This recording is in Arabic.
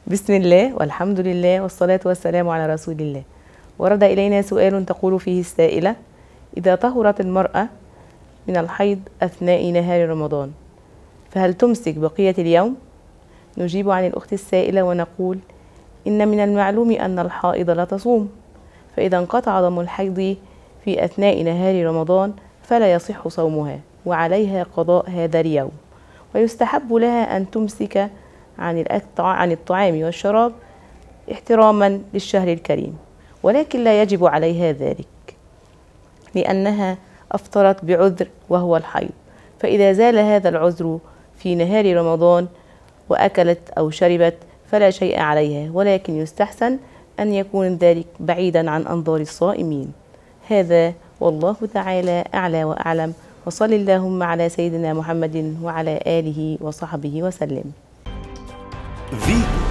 بسم الله والحمد لله والصلاة والسلام على رسول الله. ورد إلينا سؤال تقول فيه السائلة: إذا طهرت المرأة من الحيض أثناء نهار رمضان فهل تمسك بقية اليوم؟ نجيب عن الأخت السائلة ونقول: إن من المعلوم أن الحائض لا تصوم، فإذا انقطع دم الحيض في أثناء نهار رمضان فلا يصح صومها وعليها قضاء هذا اليوم، ويستحب لها أن تمسك عن الطعام والشراب احتراما للشهر الكريم، ولكن لا يجب عليها ذلك لأنها أفطرت بعذر وهو الحيض. فإذا زال هذا العذر في نهار رمضان وأكلت أو شربت فلا شيء عليها، ولكن يستحسن أن يكون ذلك بعيدا عن أنظار الصائمين. هذا والله تعالى أعلى وأعلم، وصل اللهم على سيدنا محمد وعلى آله وصحبه وسلم.